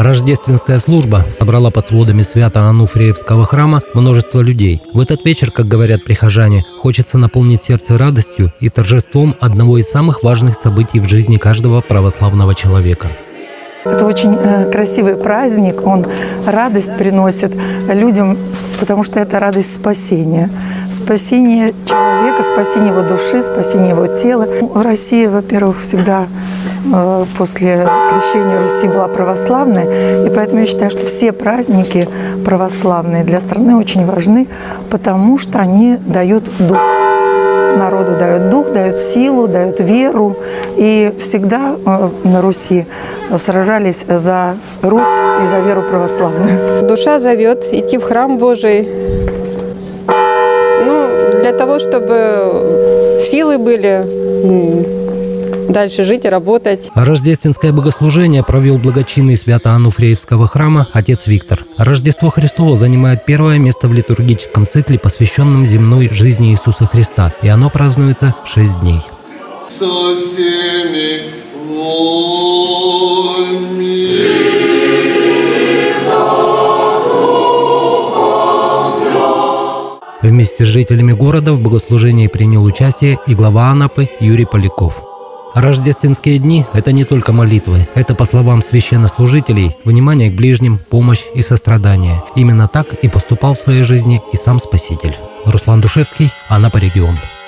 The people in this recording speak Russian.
Рождественская служба собрала под сводами Свято-Ануфриевского храма множество людей. В этот вечер, как говорят прихожане, хочется наполнить сердце радостью и торжеством одного из самых важных событий в жизни каждого православного человека. Это очень красивый праздник, он радость приносит людям, потому что это радость спасения. Спасение человека, спасение его души, спасение его тела. Россия, во-первых, всегда после крещения Руси была православной, и поэтому я считаю, что все праздники православные для страны очень важны, потому что они дают дух. Народу дают дух, дают силу, дают веру. И всегда на Руси сражались за Русь и за веру православную. Душа зовет идти в храм Божий, для того, чтобы силы были дальше жить и работать. Рождественское богослужение провел благочинный Свято-Ануфриевского храма отец Виктор. Рождество Христово занимает первое место в литургическом цикле, посвященном земной жизни Иисуса Христа, и оно празднуется 6 дней. Со всеми Вместе с жителями города в богослужении принял участие и глава Анапы Юрий Поляков. Рождественские дни – это не только молитвы, это, по словам священнослужителей, внимание к ближним, помощь и сострадание. Именно так и поступал в своей жизни и сам Спаситель. Руслан Душевский, Анапа регион.